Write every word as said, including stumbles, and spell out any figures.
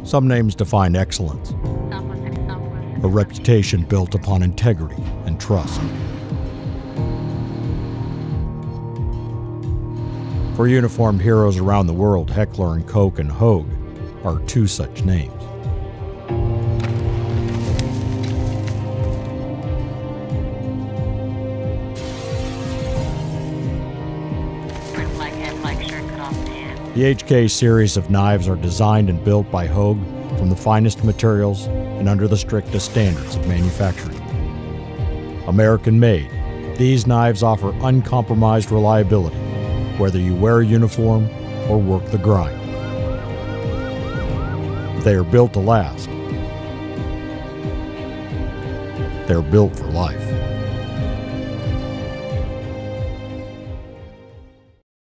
Some names define excellence, a reputation built upon integrity and trust. For uniformed heroes around the world, Heckler Koch and Hogue are two such names. The H K series of knives are designed and built by Hogue from the finest materials and under the strictest standards of manufacturing. American-made, these knives offer uncompromised reliability, whether you wear a uniform or work the grind. They are built to last. They're built for life.